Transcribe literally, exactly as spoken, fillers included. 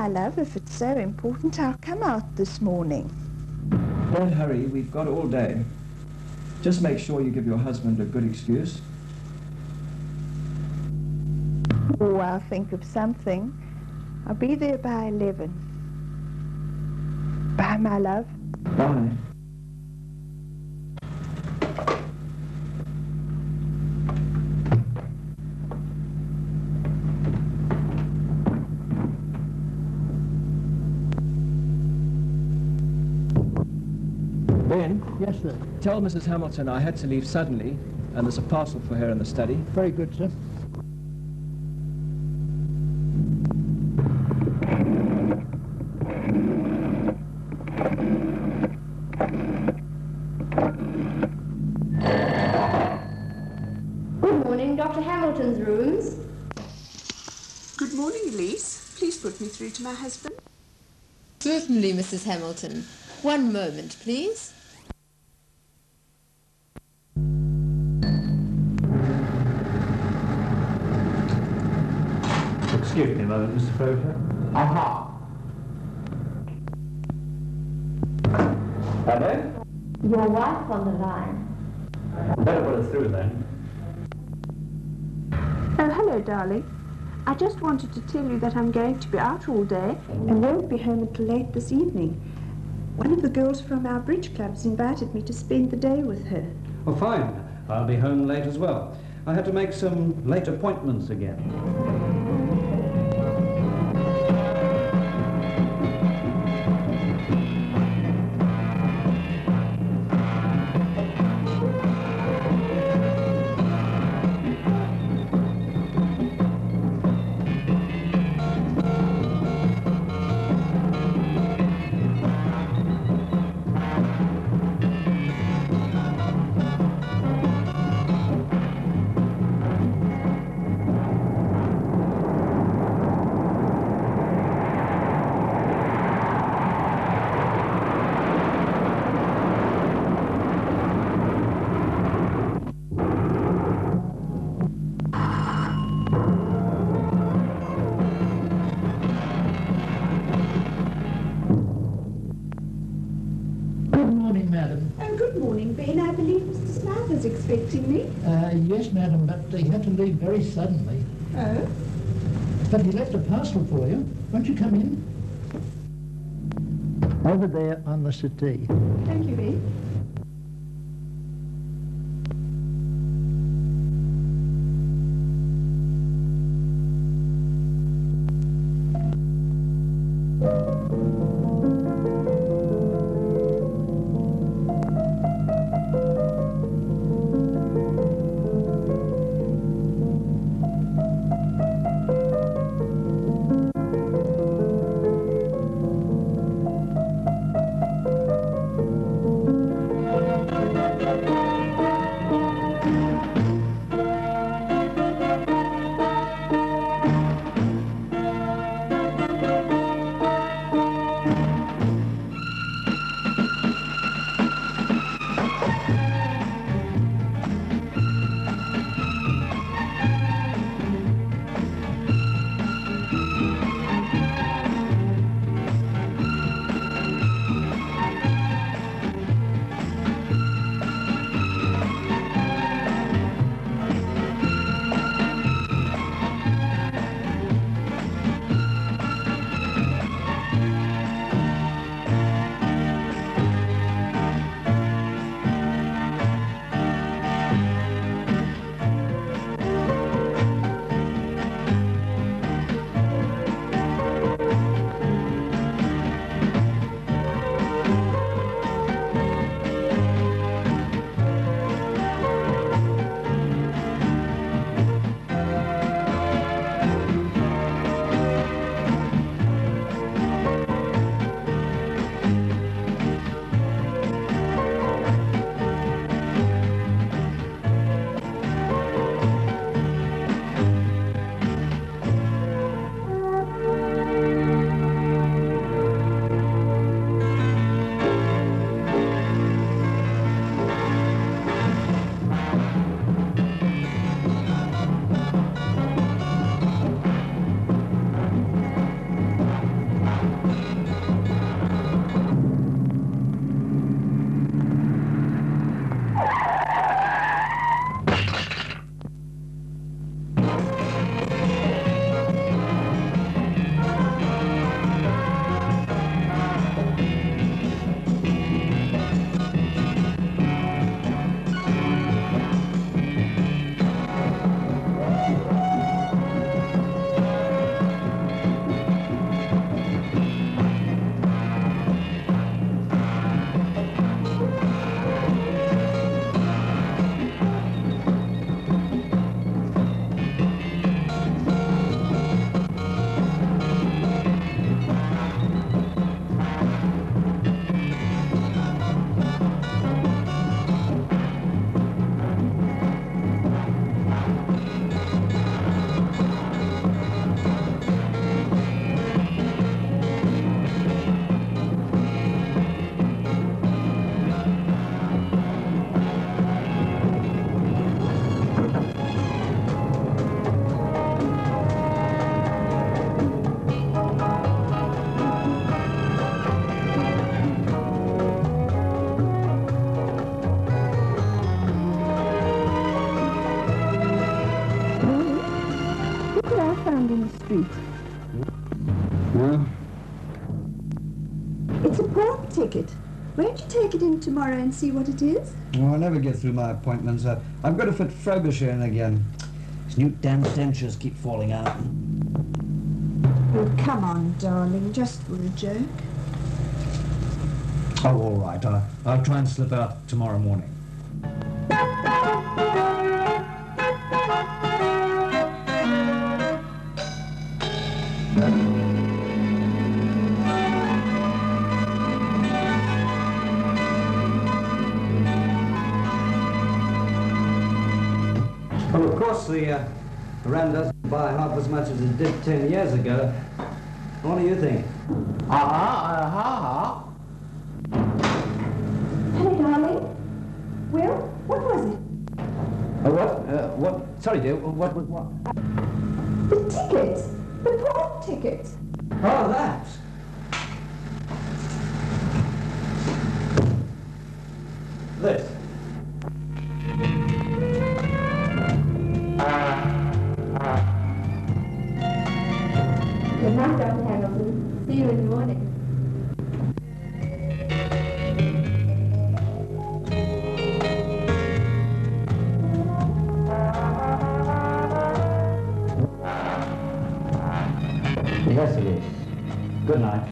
love. If it's so important, I'll come out this morning. Don't hurry, we've got all day. Just make sure you give your husband a good excuse. Oh, I'll think of something. I'll be there by eleven. Bye, my love. Bye. Ben? Yes, sir. Tell Missus Hamilton I had to leave suddenly, and there's a parcel for her in the study. Very good, sir. Good morning, Doctor Hamilton's rooms. Good morning, Elise. Please put me through to my husband. Certainly, Missus Hamilton. One moment, please. Excuse me a moment, Mister Fraser. Aha! Hello? Your wife on the line. Better put us through then. Oh, hello, darling. I just wanted to tell you that I'm going to be out all day and won't be home until late this evening. One of the girls from our bridge club's invited me to spend the day with her. Oh, fine. I'll be home late as well. I had to make some late appointments again. Expecting me? Uh, yes, madam, but he had to leave very suddenly. Oh? But he left a parcel for you. Won't you come in? Over there on the settee. Thank you, Bee. street. Well, It's a park ticket. Won't you take it in tomorrow and see what it is? oh, I never get through my appointments. Uh, I've got to fit Frobisher in again. His new damn dentures keep falling out. Oh, come on, darling, just for a joke. Oh, all right. I, I'll try and slip out tomorrow morning. Well, of course, the uh, Rand doesn't buy half as much as it did ten years ago. What do you think? Ah, ah, ah, Hey, darling. Well, what was it? Uh, what? Uh, what? Sorry, dear. What was what? The ticket. The park ticket. Oh, that. This. Good night, Doctor Hamilton. See you in the morning. Yes, it is. Good night.